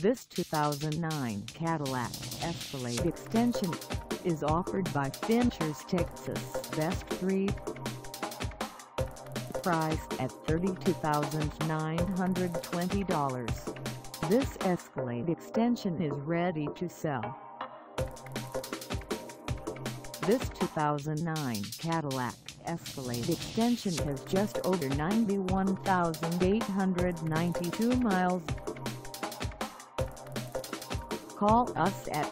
This 2009 Cadillac Escalade extension is offered by Finchers Texas Best 3. Priced at $32,920, this Escalade extension is ready to sell. This 2009 Cadillac Escalade extension has just over 91,892 miles. Call us at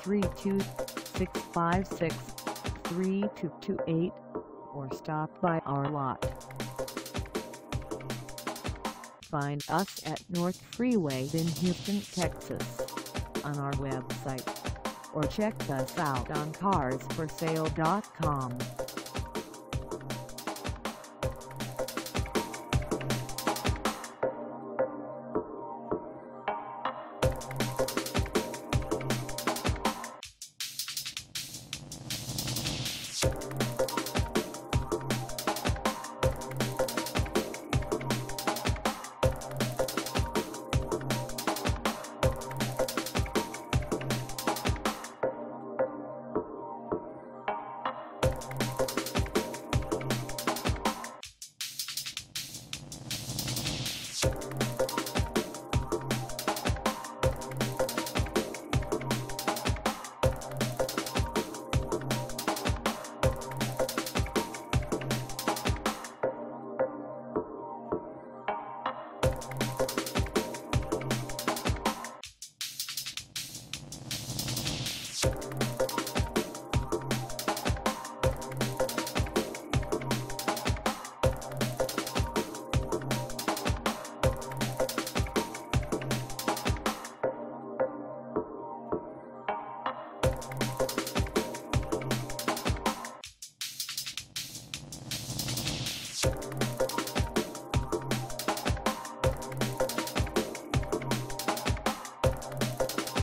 832-656-3228 or stop by our lot. Find us at North Freeway in Houston, Texas on our website, or check us out on carsforsale.com.